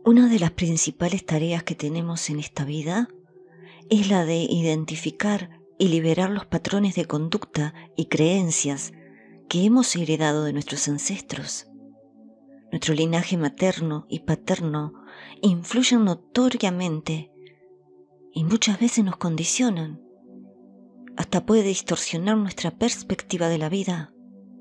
Una de las principales tareas que tenemos en esta vida es la de identificar y liberar los patrones de conducta y creencias que hemos heredado de nuestros ancestros. Nuestro linaje materno y paterno influyen notoriamente y muchas veces nos condicionan. Hasta puede distorsionar nuestra perspectiva de la vida.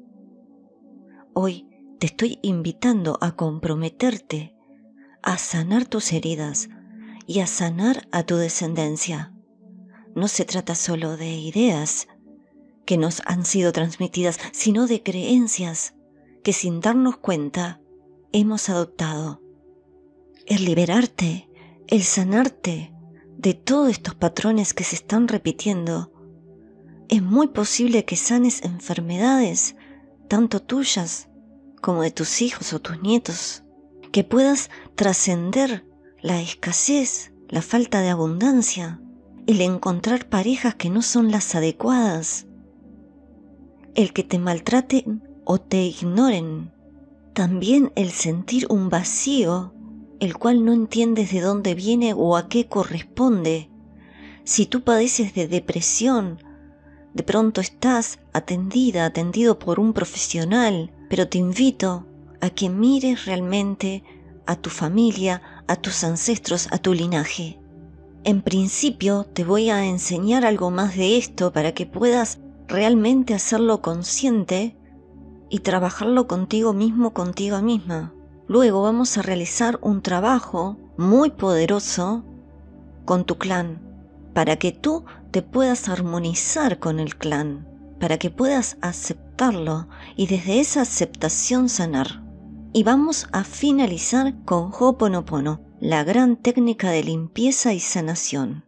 Hoy te estoy invitando a comprometerte a sanar tus heridas y a sanar a tu descendencia. No se trata solo de ideas que nos han sido transmitidas, sino de creencias que sin darnos cuenta hemos adoptado. El liberarte, el sanarte de todos estos patrones que se están repitiendo, es muy posible que sanes enfermedades, tanto tuyas como de tus hijos o tus nietos, que puedas trascender la escasez, la falta de abundancia, el encontrar parejas que no son las adecuadas, el que te maltraten o te ignoren, también el sentir un vacío, el cual no entiendes de dónde viene o a qué corresponde. Si tú padeces de depresión, de pronto estás atendido por un profesional, pero te invito a que mires realmente a tu familia, a tus ancestros, a tu linaje. En principio te voy a enseñar algo más de esto para que puedas realmente hacerlo consciente y trabajarlo contigo mismo, contigo misma. Luego vamos a realizar un trabajo muy poderoso con tu clan, para que tú te puedas armonizar con el clan, para que puedas aceptarlo y desde esa aceptación sanar. Y vamos a finalizar con Ho'oponopono, la gran técnica de limpieza y sanación.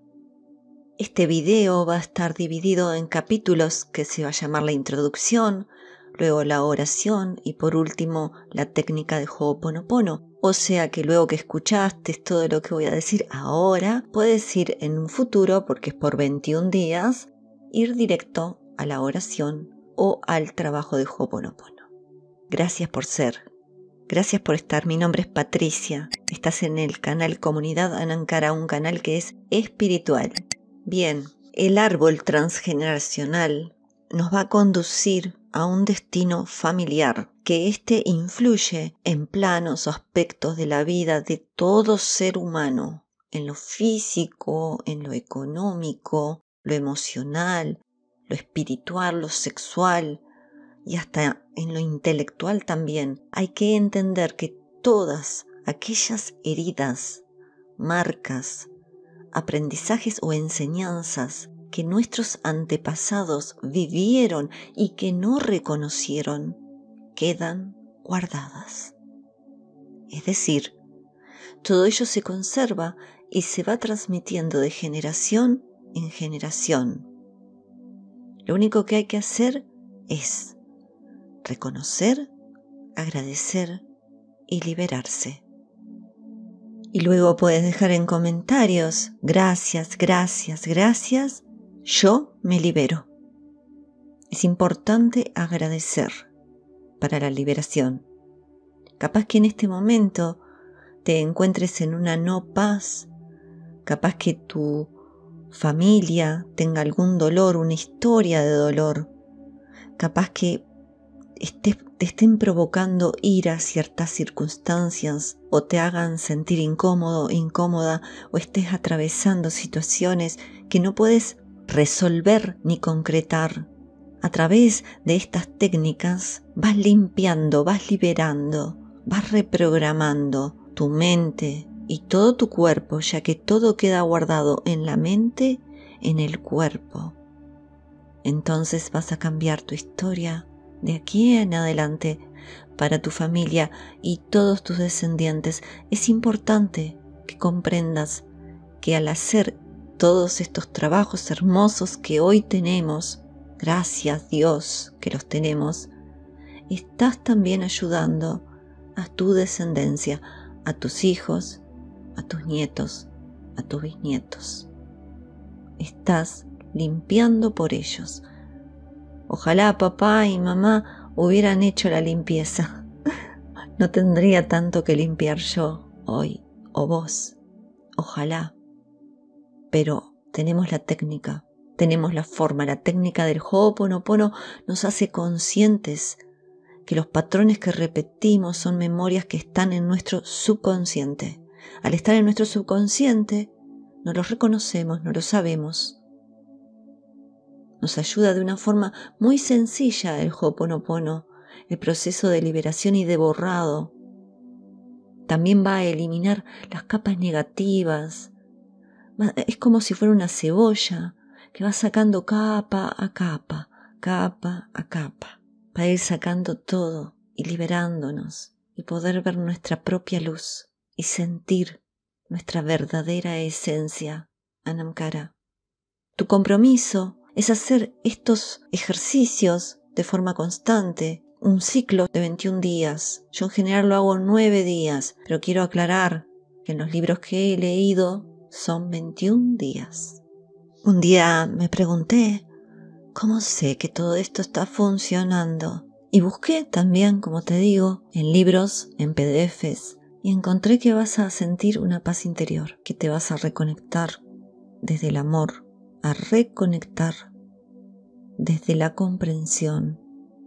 Este video va a estar dividido en capítulos que se va a llamar la introducción, luego la oración y por último la técnica de Ho'oponopono. O sea que luego que escuchaste todo lo que voy a decir ahora, puedes ir en un futuro, porque es por 21 días, ir directo a la oración o al trabajo de Ho'oponopono. Gracias por ser. Gracias por estar. Mi nombre es Patricia. Estás en el canal Comunidad Anankara, un canal que es espiritual. Bien, el árbol transgeneracional nos va a conducir a un destino familiar, que éste influye en planos o aspectos de la vida de todo ser humano, en lo físico, en lo económico, lo emocional, lo espiritual, lo sexual y hasta en lo intelectual también. Hay que entender que todas aquellas heridas, marcas, aprendizajes o enseñanzas que nuestros antepasados vivieron y que no reconocieron, quedan guardadas. Es decir, todo ello se conserva y se va transmitiendo de generación en generación. Lo único que hay que hacer es reconocer, agradecer y liberarse. Y luego puedes dejar en comentarios, gracias, gracias, gracias, yo me libero. Es importante agradecer para la liberación. Capaz que en este momento te encuentres en una no paz, capaz que tu familia tenga algún dolor, una historia de dolor, capaz que te estén provocando ira ciertas circunstancias o te hagan sentir incómodo, incómoda o estés atravesando situaciones que no puedes resolver ni concretar. A través de estas técnicas vas limpiando, vas liberando, vas reprogramando tu mente y todo tu cuerpo, ya que todo queda guardado en la mente, en el cuerpo. Entonces vas a cambiar tu historia de aquí en adelante para tu familia y todos tus descendientes. Es importante que comprendas que al hacer todos estos trabajos hermosos que hoy tenemos, gracias Dios que los tenemos, estás también ayudando a tu descendencia, a tus hijos, a tus nietos, a tus bisnietos. Estás limpiando por ellos. Ojalá papá y mamá hubieran hecho la limpieza. No tendría tanto que limpiar yo hoy o vos, ojalá, pero tenemos la técnica, tenemos la forma. La técnica del Ho'oponopono nos hace conscientes que los patrones que repetimos son memorias que están en nuestro subconsciente. Al estar en nuestro subconsciente, no los reconocemos, no lo sabemos. Nos ayuda de una forma muy sencilla el Ho'oponopono, el proceso de liberación y de borrado. También va a eliminar las capas negativas. Es como si fuera una cebolla que va sacando capa a capa, capa a capa, para ir sacando todo y liberándonos y poder ver nuestra propia luz y sentir nuestra verdadera esencia, Anamkara. Tu compromiso es hacer estos ejercicios de forma constante, un ciclo de 21 días. Yo en general lo hago 9 días, pero quiero aclarar que en los libros que he leído son 21 días. Un día me pregunté, ¿cómo sé que todo esto está funcionando? Y busqué también, como te digo, en libros, en PDFs, y encontré que vas a sentir una paz interior, que te vas a reconectar desde el amor, a reconectar desde la comprensión,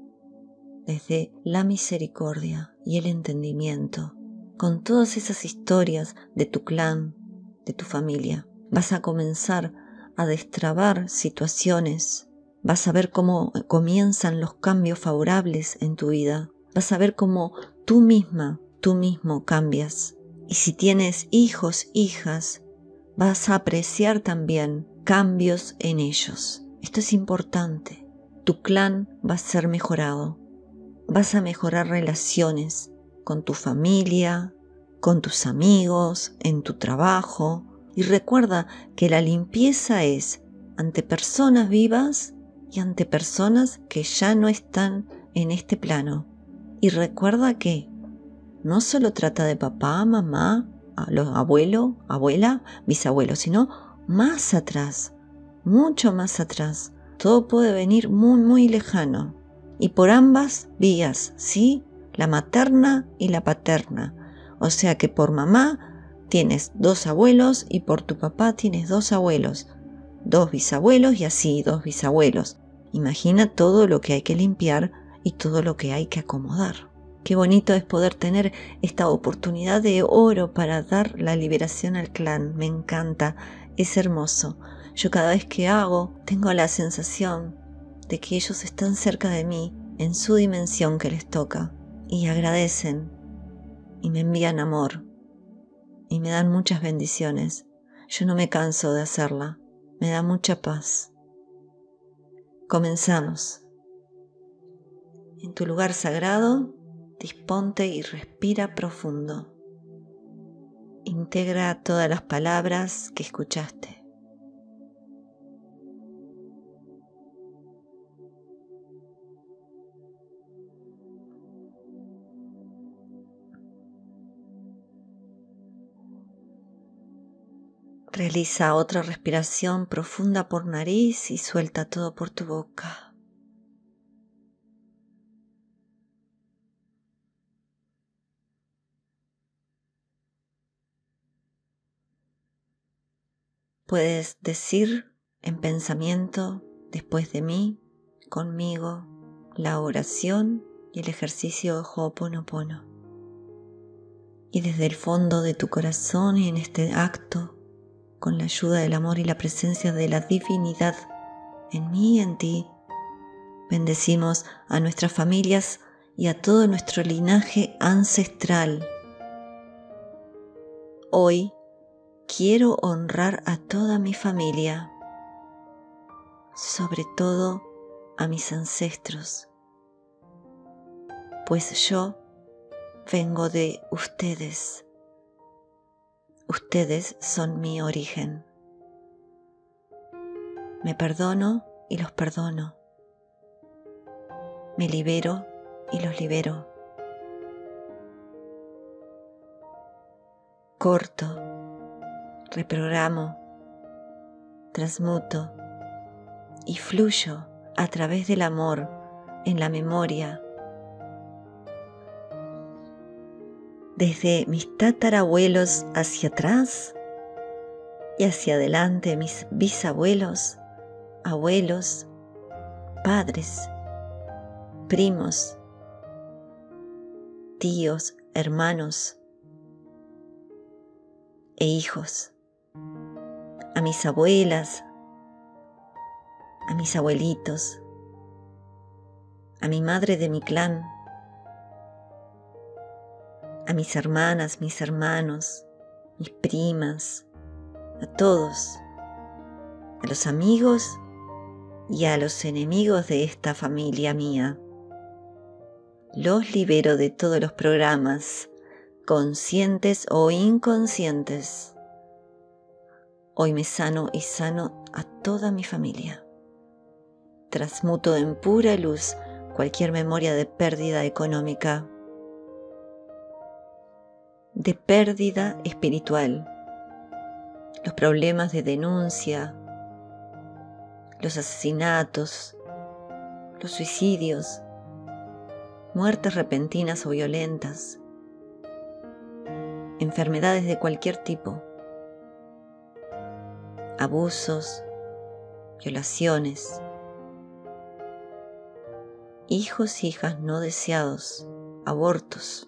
desde la misericordia y el entendimiento, con todas esas historias de tu clan, de tu familia. Vas a comenzar a destrabar situaciones, vas a ver cómo comienzan los cambios favorables en tu vida, vas a ver cómo tú misma, tú mismo cambias. Y si tienes hijos, hijas, vas a apreciar también cambios en ellos. Esto es importante. Tu clan va a ser mejorado. Vas a mejorar relaciones con tu familia, con tus amigos, en tu trabajo. Y recuerda que la limpieza es ante personas vivas y ante personas que ya no están en este plano. Y recuerda que no solo trata de papá, mamá, los abuelo, abuela, bisabuelo, sino más atrás, mucho más atrás. Todo puede venir muy, muy lejano. Y por ambas vías, ¿sí? La materna y la paterna. O sea que por mamá tienes 2 abuelos y por tu papá tienes 2 abuelos, 2 bisabuelos y así 2 bisabuelos. Imagina todo lo que hay que limpiar y todo lo que hay que acomodar. Qué bonito es poder tener esta oportunidad de oro para dar la liberación al clan. Me encanta, es hermoso. Yo cada vez que hago tengo la sensación de que ellos están cerca de mí en su dimensión que les toca y agradecen y me envían amor y me dan muchas bendiciones. Yo no me canso de hacerla, me da mucha paz. Comenzamos. En tu lugar sagrado, disponte y respira profundo. Integra todas las palabras que escuchaste. Realiza otra respiración profunda por nariz y suelta todo por tu boca. Puedes decir en pensamiento, después de mí, conmigo, la oración y el ejercicio de Ho'oponopono. Y desde el fondo de tu corazón y en este acto, con la ayuda del amor y la presencia de la divinidad en mí y en ti, bendecimos a nuestras familias y a todo nuestro linaje ancestral. Hoy quiero honrar a toda mi familia, sobre todo a mis ancestros, pues yo vengo de ustedes. Ustedes son mi origen. Me perdono y los perdono. Me libero y los libero. Corto, reprogramo, transmuto y fluyo a través del amor en la memoria. desde mis tatarabuelos hacia atrás y hacia adelante mis bisabuelos, abuelos, padres, primos, tíos, hermanos e hijos, a mis abuelas, a mis abuelitos, a mi madre de mi clan, a mis hermanas, mis hermanos, mis primas, a todos, a los amigos y a los enemigos de esta familia mía. Los libero de todos los programas, conscientes o inconscientes. Hoy me sano y sano a toda mi familia. Transmuto en pura luz cualquier memoria de pérdida económica, de pérdida espiritual, los problemas de denuncia, los asesinatos, los suicidios, muertes repentinas o violentas, enfermedades de cualquier tipo, abusos, violaciones, hijos, hijas no deseados, abortos,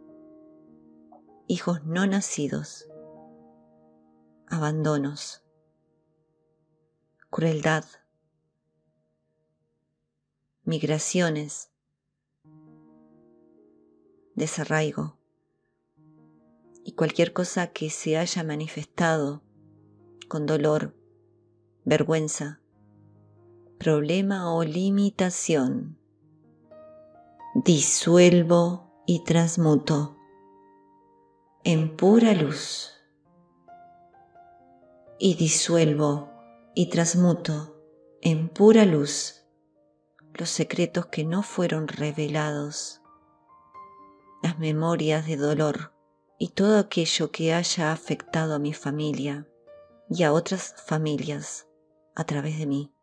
hijos no nacidos, abandonos, crueldad, migraciones, desarraigo y cualquier cosa que se haya manifestado con dolor, vergüenza, problema o limitación. Disuelvo y transmuto en pura luz. Y disuelvo y transmuto en pura luz los secretos que no fueron revelados, las memorias de dolor y todo aquello que haya afectado a mi familia y a otras familias a través de mí.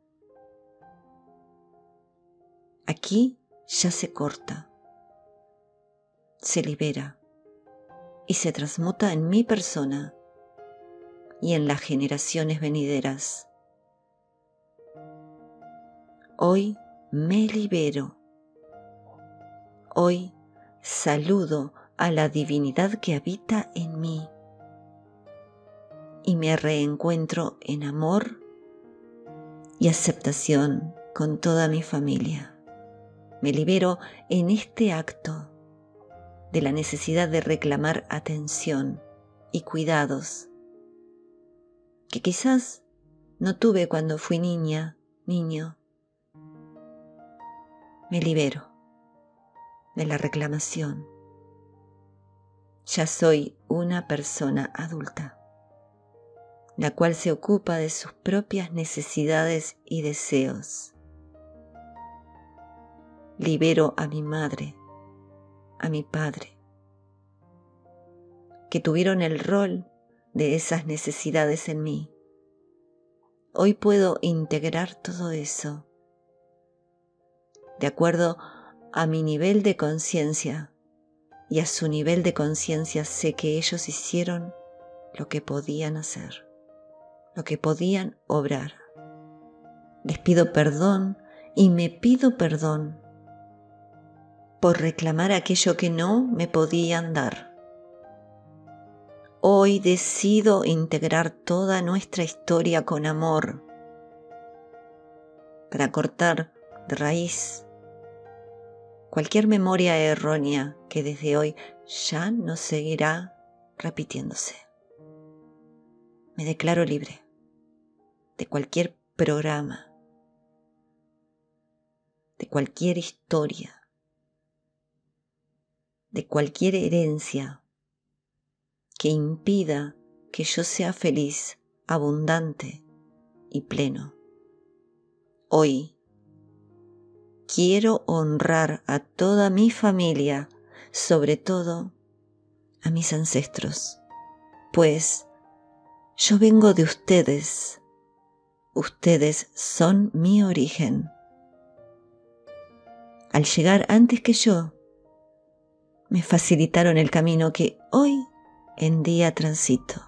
Aquí ya se corta, se libera y se transmuta en mi persona y en las generaciones venideras. Hoy me libero. Hoy saludo a la divinidad que habita en mí y me reencuentro en amor y aceptación con toda mi familia. Me libero en este acto de la necesidad de reclamar atención y cuidados que quizás no tuve cuando fui niña, niño. Me libero de la reclamación. Ya soy una persona adulta, la cual se ocupa de sus propias necesidades y deseos. Libero a mi madre, a mi padre, que tuvieron el rol de esas necesidades en mí. Hoy puedo integrar todo eso de acuerdo a mi nivel de conciencia, y a su nivel de conciencia sé que ellos hicieron lo que podían hacer, lo que podían obrar. Les pido perdón y me pido perdón por reclamar aquello que no me podían dar. Hoy decido integrar toda nuestra historia con amor para cortar de raíz cualquier memoria errónea que desde hoy ya no seguirá repitiéndose. Me declaro libre de cualquier programa, de cualquier historia, de cualquier herencia que impida que yo sea feliz, abundante y pleno. Hoy quiero honrar a toda mi familia, sobre todo a mis ancestros, pues yo vengo de ustedes. Ustedes son mi origen. Al llegar antes que yo, me facilitaron el camino que hoy en día transito.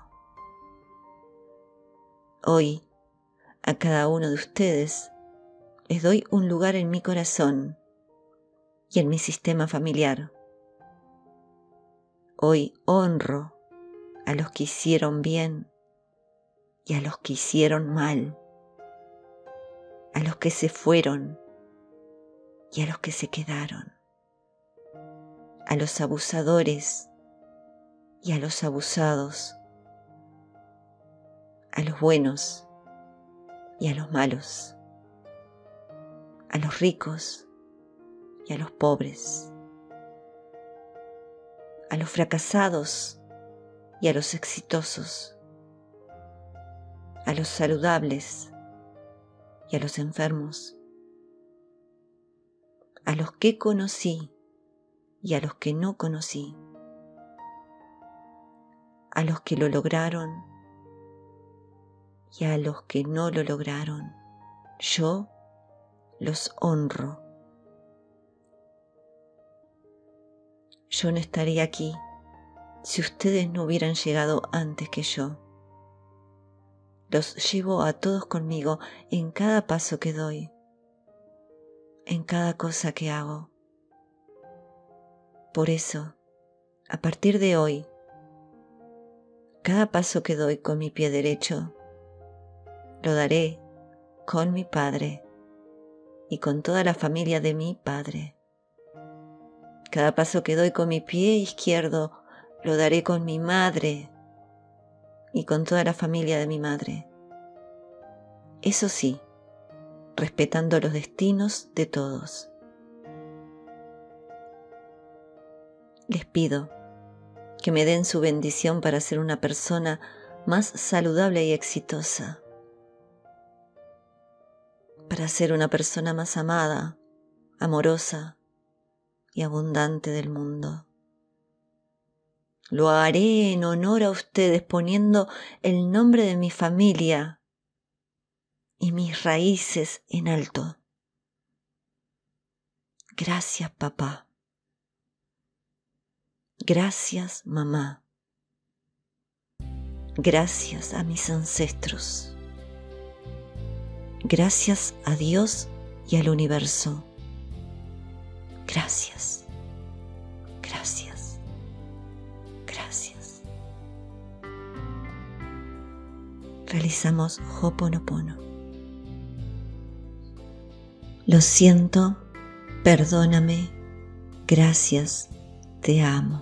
Hoy, a cada uno de ustedes, les doy un lugar en mi corazón y en mi sistema familiar. Hoy honro a los que hicieron bien y a los que hicieron mal, a los que se fueron y a los que se quedaron, a los abusadores y a los abusados, a los buenos y a los malos, a los ricos y a los pobres, a los fracasados y a los exitosos, a los saludables y a los enfermos, a los que conocí y a los que no conocí, a los que lo lograron y a los que no lo lograron. Yo los honro. Yo no estaría aquí si ustedes no hubieran llegado antes que yo. Los llevo a todos conmigo en cada paso que doy, en cada cosa que hago. Por eso, a partir de hoy, cada paso que doy con mi pie derecho, lo daré con mi Padre y con toda la familia de mi Padre. Cada paso que doy con mi pie izquierdo, lo daré con mi madre y con toda la familia de mi madre. Eso sí, respetando los destinos de todos. Les pido que me den su bendición para ser una persona más saludable y exitosa, para ser una persona más amada, amorosa y abundante del mundo. Lo haré en honor a ustedes poniendo el nombre de mi familia y mis raíces en alto. Gracias, papá. Gracias, mamá. Gracias a mis ancestros. Gracias a Dios y al universo. Gracias. Gracias. Gracias. Realizamos Ho'oponopono. Lo siento, perdóname, gracias, te amo.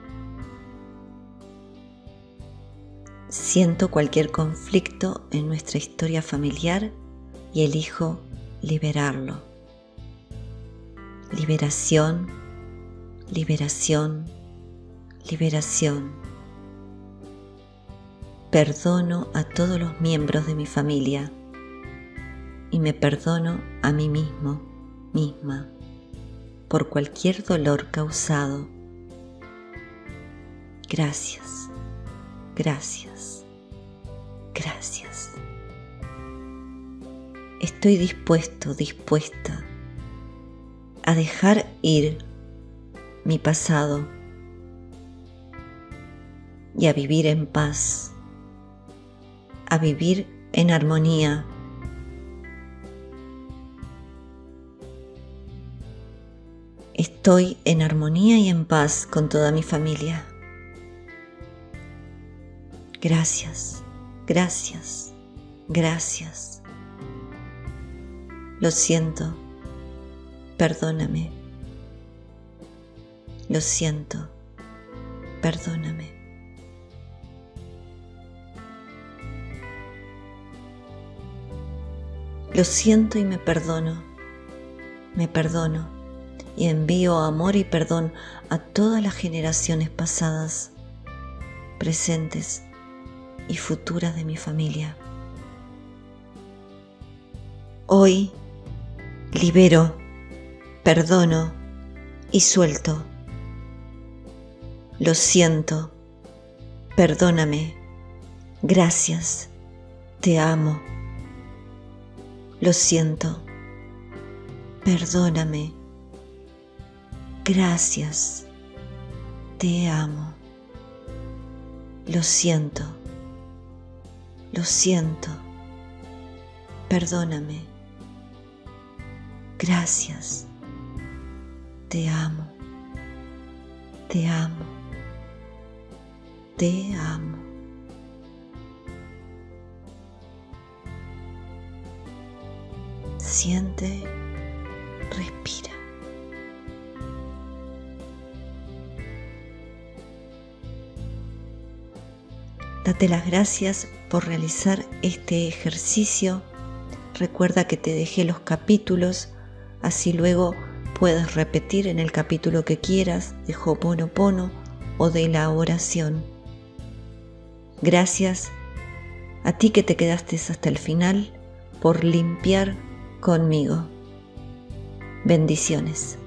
Siento cualquier conflicto en nuestra historia familiar y elijo liberarlo. Liberación, liberación, liberación. Perdono a todos los miembros de mi familia y me perdono a mí mismo, misma, por cualquier dolor causado. Gracias, gracias, gracias. Estoy dispuesto, dispuesta a dejar ir mi pasado y a vivir en paz, a vivir en armonía. Estoy en armonía y en paz con toda mi familia. Gracias, gracias, gracias. Lo siento, perdóname. Lo siento, perdóname. Lo siento y me perdono y envío amor y perdón a todas las generaciones pasadas, presentes y futuras de mi familia. Hoy libero, perdono y suelto. Lo siento, perdóname, gracias, te amo. Lo siento, perdóname, gracias, Te amo. Lo siento. Lo siento. Perdóname. Gracias. Te amo. Te amo. Te amo. Siente, respira. Date las gracias por realizar este ejercicio. Recuerda que te dejé los capítulos, así luego puedes repetir en el capítulo que quieras de Ho'oponopono o de la oración. Gracias a ti que te quedaste hasta el final por limpiar conmigo. Bendiciones.